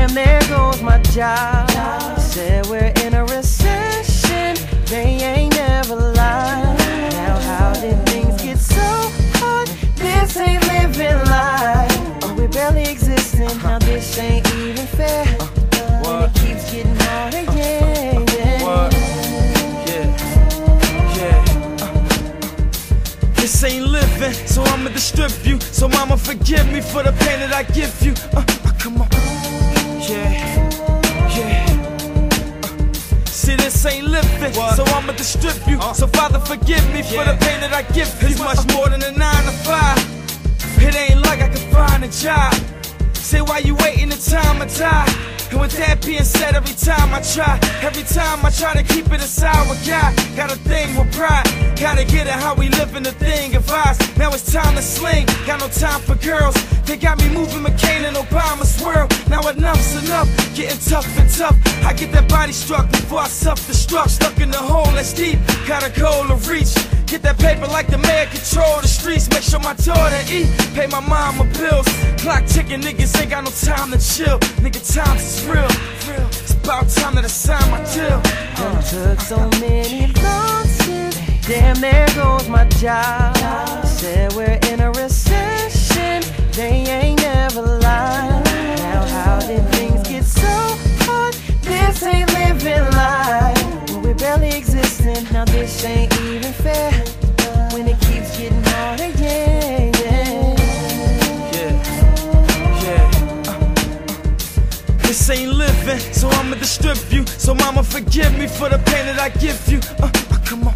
Damn, there goes my job. Said we're in a recession, they ain't never lied. Now how did things get so hard? This ain't living life. Oh, we're barely existing, now this ain't even fair. And it keeps getting harder, yeah. This ain't living, so I'ma distribute. So mama, forgive me for the pain that I give you. Come on, see, this ain't living, so I'ma distribute. So Father, forgive me for the pain that I give you. It's much more than a 9 to 5. It ain't like I can find a job. Say, why you waiting the time I die? And with that being said, every time I try to keep it a sour guy. Got a thing with pride, gotta get it how we living the thing of ours. Now it's time to sling, got no time for girls. They got me moving McCain and Obama's world. Now enough's enough, getting tough and tough. I get that body struck before I self-destruct. Stuck in the hole that's deep, got a goal to reach. Get that paper like the mayor, control the streets. Make sure my daughter eat, pay my mama bills. Clock ticking, niggas ain't got no time to chill. Nigga, times is real. It's about time that I sign my deal. Done took so many losses. Damn, there goes my job. Said we're in a recession, they ain't never lied. Now how did things get so hard? This ain't living life. Well, we're barely existing, now this ain't even fair. When it keeps getting harder, This ain't living, so I'ma distribute. So mama, forgive me for the pain that I give you. Come on,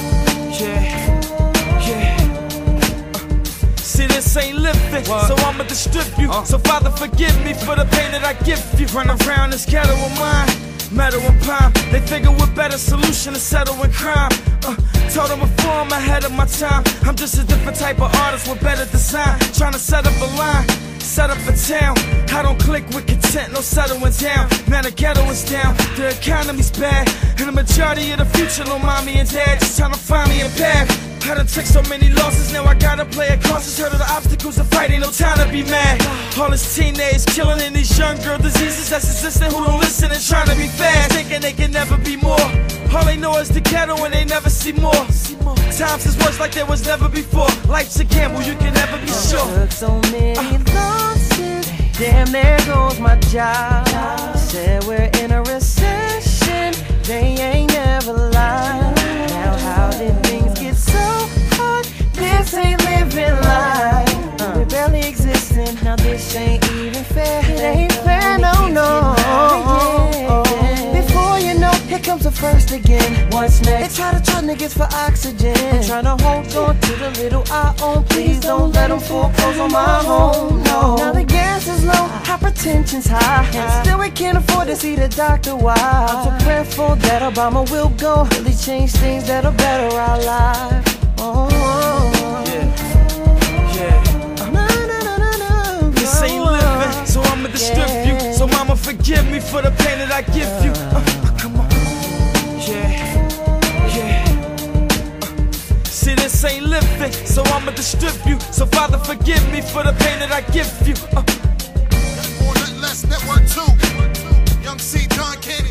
see, this ain't living, so I'ma distribute. So Father, forgive me for the pain that I give you. Run around this ghetto of mine, metal and pine. They figure we're better solution to settling crime. Told them before I'm ahead of my time. I'm just a different type of artist with better design. Trying to set up a line, set up a town. I don't click with content, no settling down. Now the ghetto is down, the economy's bad, and the majority of the future no mommy and dad. Just trying to find me a path. I done took so many losses, now I gotta play it cautious. Heard of the obstacles of fight, ain't no time to be mad. All this teenage killing and these young girl diseases that's existing who don't listen and trying to be fast, thinking they can never be more. All they know is the ghetto and they never see more. Times is worse like there was never before. Life's a gamble, you can never be sure. Took so many losses. Damn, there goes my job. Said we're in a recession, they ain't never lied. Now how did things get so hard? This ain't living life. We're barely existing, now this ain't even fair. It ain't fair, no. Before you know, here comes the first again. What's next? They try to turn niggas for oxygen. I'm trying to hold on to the little I own. Please don't let them foreclose on my home, no. Now the gas is low, hypertension's high, and still we can't afford to see the doctor. Why? I'm so prayerful that Obama will go, really change things that'll better our lives. This ain't living, so I'ma distribute. So mama, forgive me for the pain that I give you. Come on, see, this ain't living, so I'ma distribute. So Father, forgive me for the pain that I give you. More, nothing less, Network 2. Young C, John K.